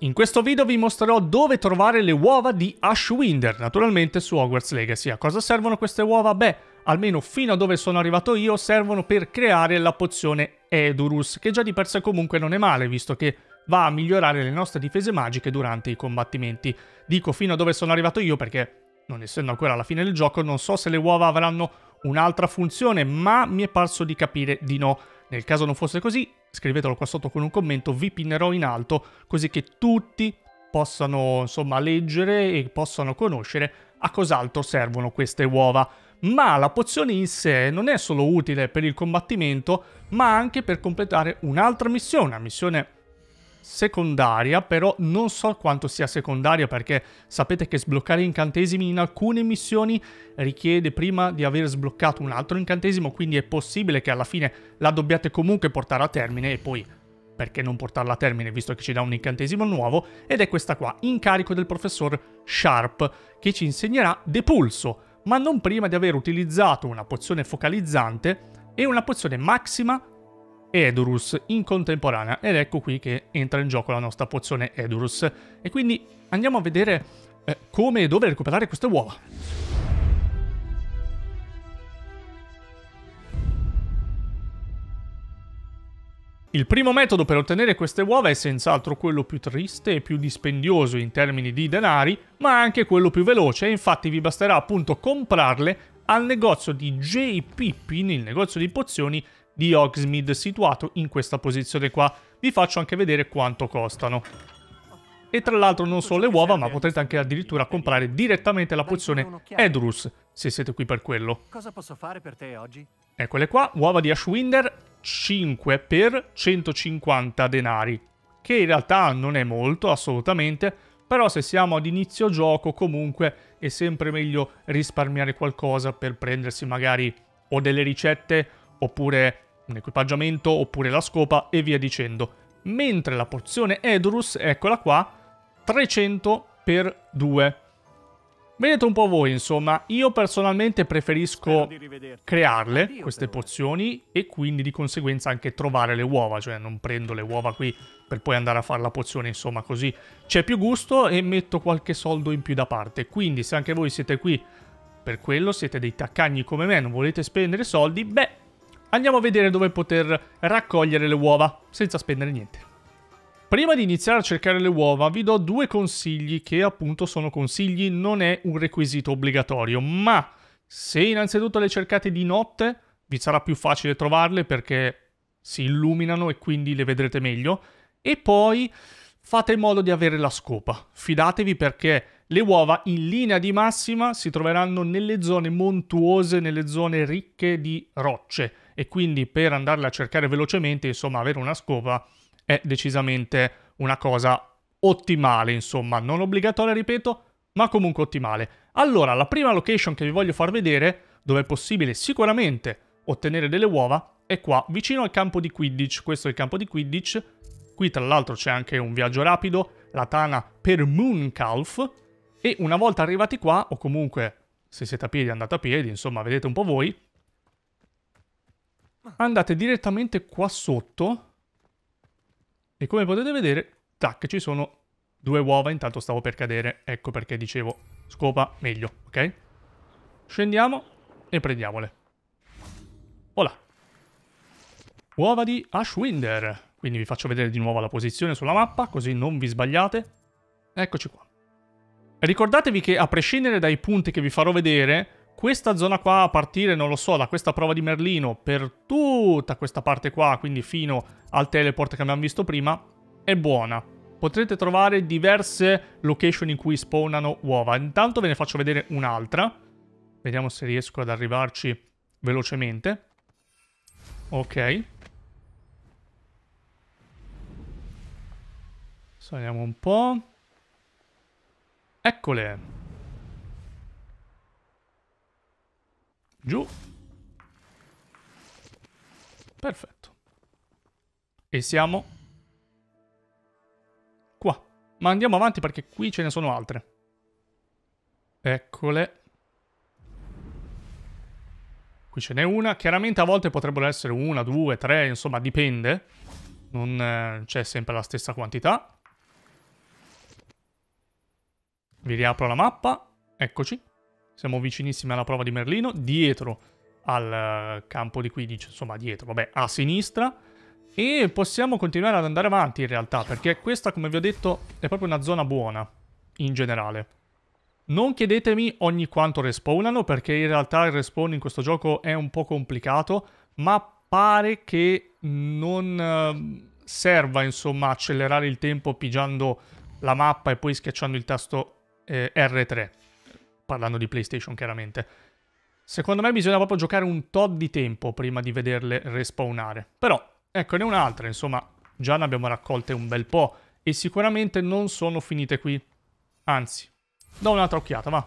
In questo video vi mostrerò dove trovare le uova di Ashwinder, naturalmente su Hogwarts Legacy. A cosa servono queste uova? Beh, almeno fino a dove sono arrivato io, servono per creare la pozione Edurus, che già di per sé comunque non è male, visto che va a migliorare le nostre difese magiche durante i combattimenti. Dico fino a dove sono arrivato io perché, non essendo ancora alla fine del gioco, non so se le uova avranno un'altra funzione, ma mi è parso di capire di no. Nel caso non fosse così, scrivetelo qua sotto con un commento, vi pinnerò in alto, così che tutti possano, insomma, leggere e possano conoscere a cos'altro servono queste uova. Ma la pozione in sé non è solo utile per il combattimento, ma anche per completare un'altra missione, una missione secondaria, però non so quanto sia secondaria perché sapete che sbloccare incantesimi in alcune missioni richiede prima di aver sbloccato un altro incantesimo, quindi è possibile che alla fine la dobbiate comunque portare a termine e poi perché non portarla a termine visto che ci dà un incantesimo nuovo, ed è questa qua, incarico del professor Sharp, che ci insegnerà Depulso, ma non prima di aver utilizzato una pozione focalizzante e una pozione maxima Edurus in contemporanea, ed ecco qui che entra in gioco la nostra pozione Edurus. E quindi andiamo a vedere come e dove recuperare queste uova. Il primo metodo per ottenere queste uova è senz'altro quello più triste e più dispendioso in termini di denari, ma anche quello più veloce, e infatti vi basterà appunto comprarle al negozio di J. Pippin, il negozio di pozioni di Hogsmeade, situato in questa posizione qua. Vi faccio anche vedere quanto costano. E tra l'altro non solo le uova, ma potrete anche addirittura comprare direttamente la pozione Edurus, se siete qui per quello. Cosa posso fare per te oggi? Eccole qua, uova di Ashwinder, 5 per 150 denari. Che in realtà non è molto, assolutamente, però se siamo ad inizio gioco comunque è sempre meglio risparmiare qualcosa per prendersi magari o delle ricette, oppure un equipaggiamento, oppure la scopa e via dicendo. Mentre la pozione Edurus, eccola qua, 300 per 2. Vedete un po' voi, insomma, io personalmente preferisco crearle, queste pozioni, e quindi di conseguenza anche trovare le uova, cioè non prendo le uova qui per poi andare a fare la pozione, insomma, così c'è più gusto e metto qualche soldo in più da parte. Quindi se anche voi siete qui per quello, siete dei taccagni come me, non volete spendere soldi, beh, andiamo a vedere dove poter raccogliere le uova senza spendere niente. Prima di iniziare a cercare le uova vi do due consigli che appunto sono consigli, non è un requisito obbligatorio, ma se innanzitutto le cercate di notte vi sarà più facile trovarle perché si illuminano e quindi le vedrete meglio, e poi fate in modo di avere la scopa. Fidatevi perché le uova in linea di massima si troveranno nelle zone montuose, nelle zone ricche di rocce, e quindi per andarle a cercare velocemente, insomma, avere una scopa è decisamente una cosa ottimale, insomma, non obbligatoria, ripeto, ma comunque ottimale. Allora, la prima location che vi voglio far vedere, dove è possibile sicuramente ottenere delle uova, è qua, vicino al campo di Quidditch. Questo è il campo di Quidditch. Qui tra l'altro c'è anche un viaggio rapido, la tana per Mooncalf, e una volta arrivati qua, o comunque se siete a piedi andate a piedi, insomma vedete un po' voi, andate direttamente qua sotto e come potete vedere, tac, ci sono due uova. Intanto stavo per cadere, ecco perché dicevo scopa meglio, ok? Scendiamo e prendiamole. Voilà. Uova di Ashwinder. Quindi vi faccio vedere di nuovo la posizione sulla mappa, così non vi sbagliate. Eccoci qua. Ricordatevi che a prescindere dai punti che vi farò vedere, questa zona qua, a partire, non lo so, da questa prova di Merlino per tutta questa parte qua, quindi fino al teleport che abbiamo visto prima, è buona. Potrete trovare diverse location in cui spawnano uova. Intanto ve ne faccio vedere un'altra. Vediamo se riesco ad arrivarci velocemente. Ok. Saliamo un po'. Eccole. Giù. Perfetto. E siamo qua. Ma andiamo avanti perché qui ce ne sono altre. Eccole. Qui ce n'è una. Chiaramente a volte potrebbero essere una, due, tre, insomma dipende. Non c'è sempre la stessa quantità. Vi riapro la mappa. Eccoci. Siamo vicinissimi alla prova di Merlino. Dietro al campo di Quidditch. Insomma, dietro. Vabbè, a sinistra. E possiamo continuare ad andare avanti in realtà. Perché questa, come vi ho detto, è proprio una zona buona. In generale. Non chiedetemi ogni quanto respawnano. Perché in realtà il respawn in questo gioco è un po' complicato. Ma pare che non serva, insomma, accelerare il tempo pigiando la mappa e poi schiacciando il tasto R3. Parlando di PlayStation, chiaramente. Secondo me bisogna proprio giocare un tot di tempo prima di vederle respawnare. Però, eccone un'altra, insomma, già ne abbiamo raccolte un bel po'. E sicuramente non sono finite qui. Anzi, do un'altra occhiata, va.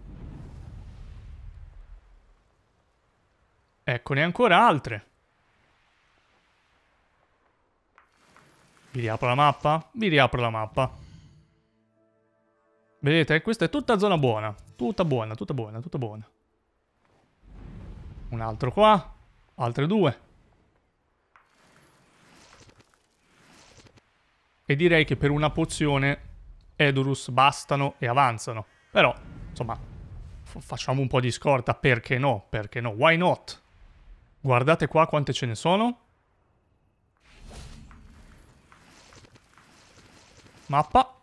Eccone ancora altre. Vi riapro la mappa? Vi riapro la mappa. Vedete? Questa è tutta zona buona. Tutta buona, tutta buona, tutta buona. Un altro qua. Altre due. E direi che per una pozione Edurus bastano e avanzano. Però, insomma, facciamo un po' di scorta. Perché no? Perché no? Why not? Guardate qua quante ce ne sono. Mappa.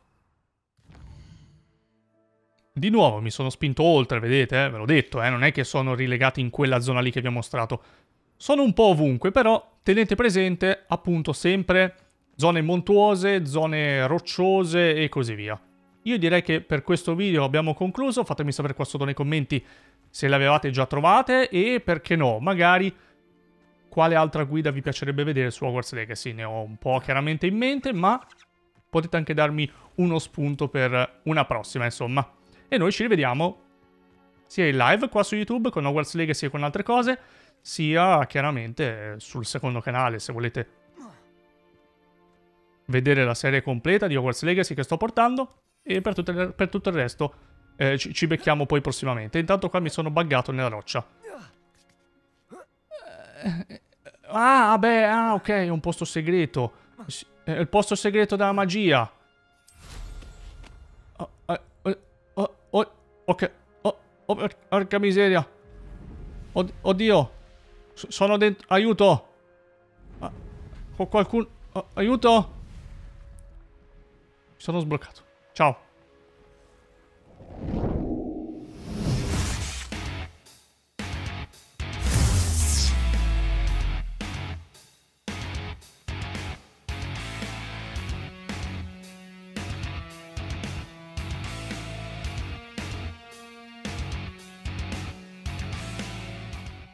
Di nuovo mi sono spinto oltre, vedete? Ve l'ho detto, non è che sono rilegati in quella zona lì che vi ho mostrato. Sono un po' ovunque, però tenete presente, appunto, sempre zone montuose, zone rocciose e così via. Io direi che per questo video abbiamo concluso. Fatemi sapere qua sotto nei commenti se le avevate già trovate e, perché no, magari quale altra guida vi piacerebbe vedere su Hogwarts Legacy. Ne ho un po' chiaramente in mente, ma potete anche darmi uno spunto per una prossima, insomma. E noi ci rivediamo sia in live qua su YouTube con Hogwarts Legacy e con altre cose, sia chiaramente sul secondo canale se volete vedere la serie completa di Hogwarts Legacy che sto portando. E per tutto il resto ci becchiamo poi prossimamente. Intanto qua mi sono buggato nella roccia. Ah, beh, ok, è un posto segreto. È il posto segreto della magia. Ok. Porca miseria. Oddio. Sono dentro. Aiuto. Qualcuno. Aiuto. Mi sono sbloccato. Ciao.